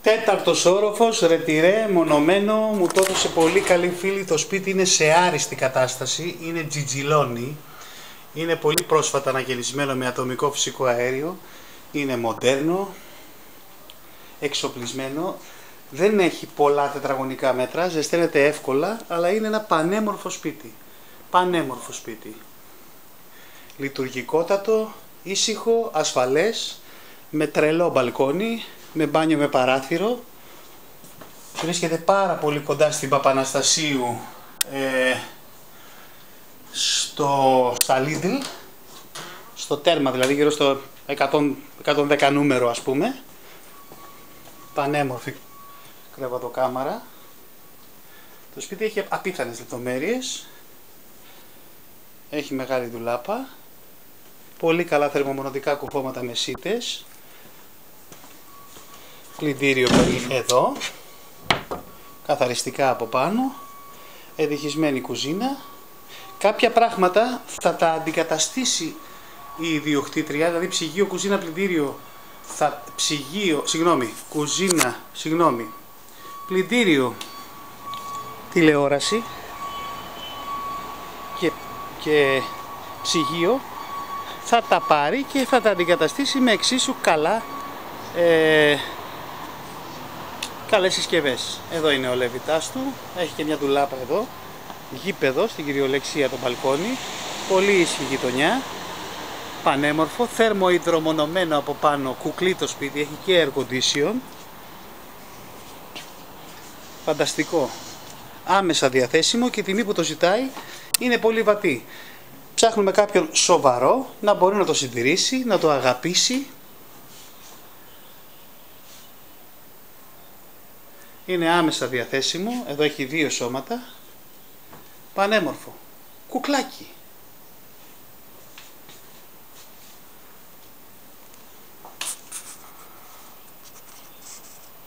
Τέταρτος όροφος, ρετυρέ, μονωμένο, μου το έδωσε πολύ καλή φίλη. Το σπίτι είναι σε άριστη κατάσταση, είναι τζιτζιλόνι, είναι πολύ πρόσφατα αναγεννησμένο με ατομικό φυσικό αέριο, είναι μοντέρνο, εξοπλισμένο, δεν έχει πολλά τετραγωνικά μέτρα, ζεσταίνεται εύκολα, αλλά είναι ένα πανέμορφο σπίτι. Πανέμορφο σπίτι. Λειτουργικότατο, ήσυχο, ασφαλές, με τρελό μπαλκόνι, με μπάνιο με παράθυρο. Βρίσκεται πάρα πολύ κοντά στην Παπαναστασίου, στα Lidl, στο τέρμα δηλαδή, γύρω στο 110 νούμερο ας πούμε. Πανέμορφη κρεβατοκάμαρα. Το σπίτι έχει απίθανες λεπτομέρειες. Έχει μεγάλη ντουλάπα. Πολύ καλά θερμομονωτικά κουφώματα με σίτες. Πλυντήριο εδώ. Καθαριστικά από πάνω. Εδυχισμένη κουζίνα. Κάποια πράγματα θα τα αντικαταστήσει η ιδιοκτήτρια, δηλαδή ψυγείο, κουζίνα, πλυντήριο. Πλυντήριο, τηλεόραση και ψυγείο θα τα πάρει και θα τα αντικαταστήσει με εξίσου καλές συσκευές. Εδώ είναι ο λεβιτάς του, έχει και μια ντουλάπα εδώ, γήπεδο στην κυριολεξία το μπαλκόνι, πολύ ήσυχη γειτονιά, πανέμορφο, θερμοϊδρομονωμένο από πάνω, κουκλί το σπίτι, έχει και air condition, φανταστικό, άμεσα διαθέσιμο και η τιμή που το ζητάει είναι πολύ βατή. Ψάχνουμε κάποιον σοβαρό να μπορεί να το συντηρήσει, να το αγαπήσει. Είναι άμεσα διαθέσιμο, εδώ έχει 2 σώματα, πανέμορφο, κουκλάκι.